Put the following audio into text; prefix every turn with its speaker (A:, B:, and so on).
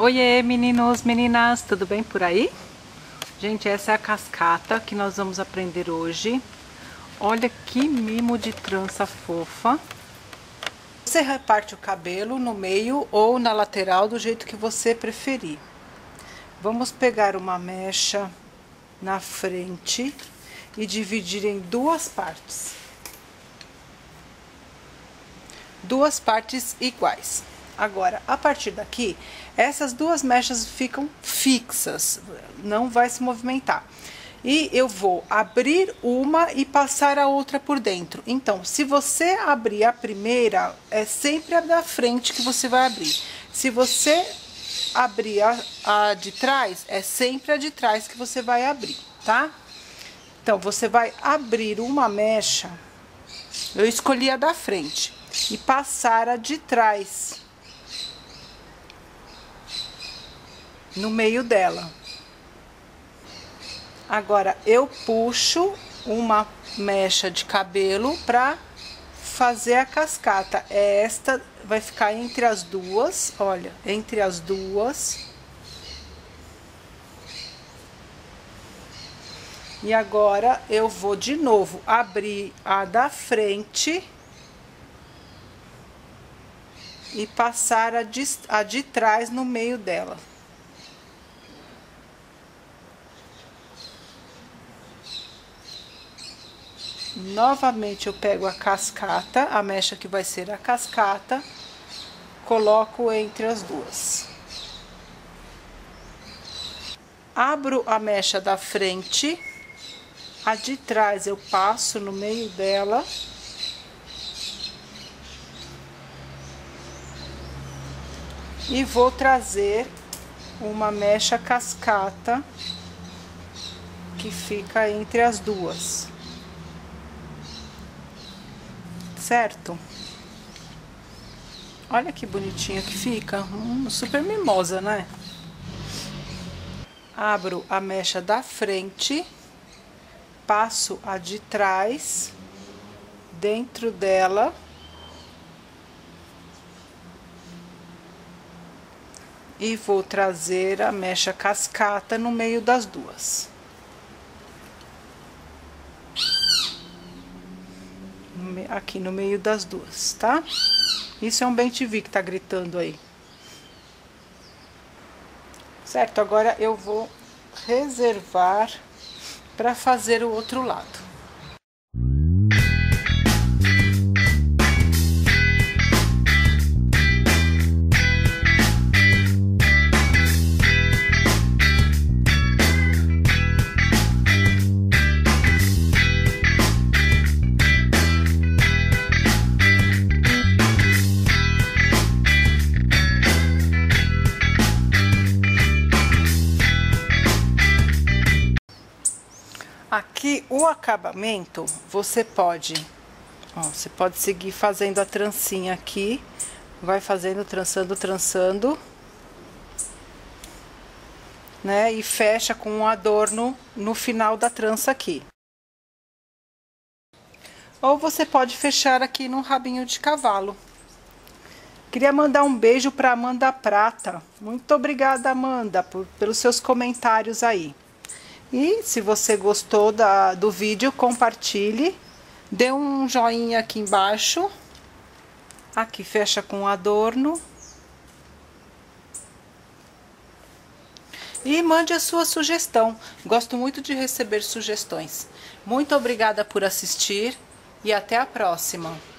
A: Oiê, meninos, meninas, tudo bem por aí? Gente, essa é a cascata que nós vamos aprender hoje. Olha que mimo de trança fofa. Você reparte o cabelo no meio ou na lateral, do jeito que você preferir. Vamos pegar uma mecha na frente e dividir em duas partes. Duas partes iguais. Agora, a partir daqui, essas duas mechas ficam fixas, não vai se movimentar. E eu vou abrir uma e passar a outra por dentro. Então, se você abrir a primeira, é sempre a da frente que você vai abrir. Se você abrir a de trás, é sempre a de trás que você vai abrir, tá? Então, você vai abrir uma mecha, eu escolhi a da frente, e passar a de trás no meio dela. Agora eu puxo uma mecha de cabelo para fazer a cascata. Esta vai ficar entre as duas, olha, entre as duas. E agora eu vou de novo abrir a da frente e passar a de trás no meio dela. Novamente eu pego a cascata, a mecha que vai ser a cascata, coloco entre as duas. Abro a mecha da frente, a de trás eu passo no meio dela. E vou trazer uma mecha cascata que fica entre as duas. Certo? Olha que bonitinha que fica, super mimosa, né? Abro a mecha da frente, passo a de trás dentro dela e vou trazer a mecha cascata no meio das duas. Aqui no meio das duas, tá? Isso é um bem-te-vi que tá gritando aí. Certo? Agora eu vou reservar para fazer o outro lado. Aqui o acabamento você pode seguir fazendo a trancinha aqui, vai fazendo, trançando, né? E fecha com um adorno no final da trança aqui. Ou você pode fechar aqui no rabinho de cavalo. Queria mandar um beijo para Amanda Prata. Muito obrigada, Amanda, pelos seus comentários aí. E se você gostou do vídeo, compartilhe, dê um joinha aqui embaixo. Aqui fecha com adorno. E mande a sua sugestão. Gosto muito de receber sugestões. Muito obrigada por assistir e até a próxima.